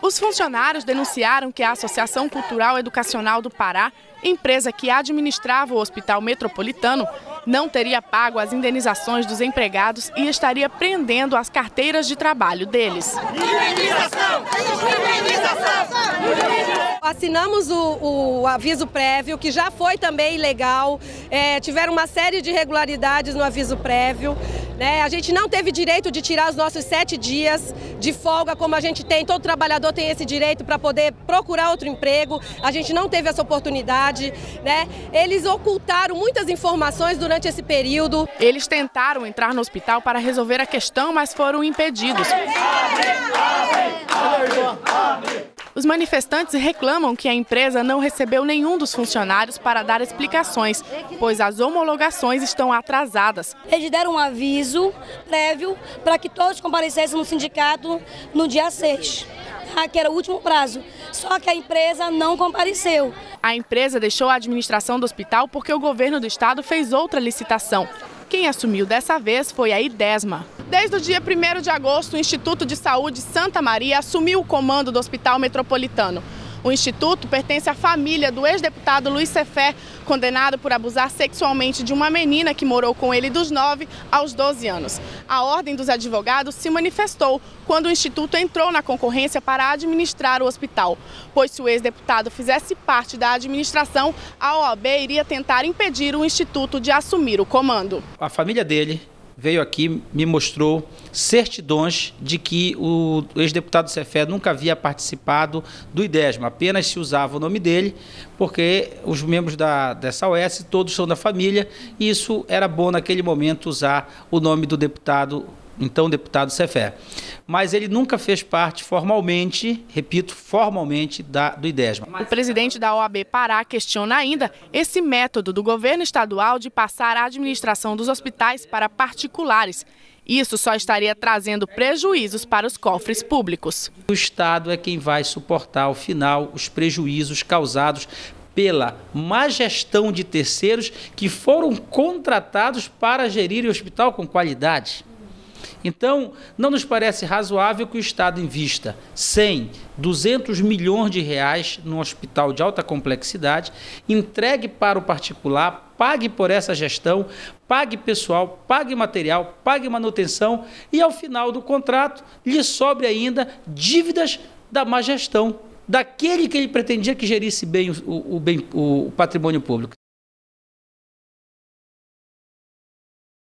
Os funcionários denunciaram que a Associação Cultural Educacional do Pará, empresa que administrava o Hospital Metropolitano, não teria pago as indenizações dos empregados e estaria prendendo as carteiras de trabalho deles. Assinamos o aviso prévio, que já foi também ilegal, tiveram uma série de irregularidades no aviso prévio. A gente não teve direito de tirar os nossos 7 dias de folga, como a gente tem, todo trabalhador tem esse direito para poder procurar outro emprego, a gente não teve essa oportunidade. Eles ocultaram muitas informações durante esse período. Eles tentaram entrar no hospital para resolver a questão, mas foram impedidos. Os manifestantes reclamam que a empresa não recebeu nenhum dos funcionários para dar explicações, pois as homologações estão atrasadas. Eles deram um aviso prévio para que todos comparecessem no sindicato no dia 6, que era o último prazo. Só que a empresa não compareceu. A empresa deixou a administração do hospital porque o governo do estado fez outra licitação. Quem assumiu dessa vez foi a Idesma. Desde o dia 1º de agosto, o Instituto de Saúde Santa Maria assumiu o comando do Hospital Metropolitano. O instituto pertence à família do ex-deputado Luiz Cefé, condenado por abusar sexualmente de uma menina que morou com ele dos 9 aos 12 anos. A Ordem dos Advogados se manifestou quando o instituto entrou na concorrência para administrar o hospital, pois se o ex-deputado fizesse parte da administração, a OAB iria tentar impedir o instituto de assumir o comando. A família dele veio aqui, me mostrou certidões de que o ex-deputado Cefé nunca havia participado do Idesma, apenas se usava o nome dele, porque os membros dessa OS todos são da família, e isso era bom naquele momento usar o nome do deputado, então deputado Cefé. Mas ele nunca fez parte formalmente, repito, formalmente do Idesma. O presidente da OAB Pará questiona ainda esse método do governo estadual de passar a administração dos hospitais para particulares. Isso só estaria trazendo prejuízos para os cofres públicos. O Estado é quem vai suportar, ao final, os prejuízos causados pela má gestão de terceiros que foram contratados para gerir o hospital com qualidade. Então, não nos parece razoável que o Estado invista 100, 200 milhões de reais num hospital de alta complexidade, entregue para o particular, pague por essa gestão, pague pessoal, pague material, pague manutenção e, ao final do contrato, lhe sobre ainda dívidas da má gestão, daquele que ele pretendia que gerisse bem o patrimônio público.